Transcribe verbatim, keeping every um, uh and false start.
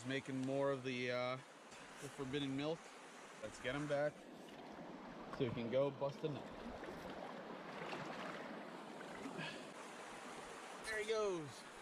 making more of the, uh, the forbidden milk. Let's get him back so he can go bust a nut. There he goes.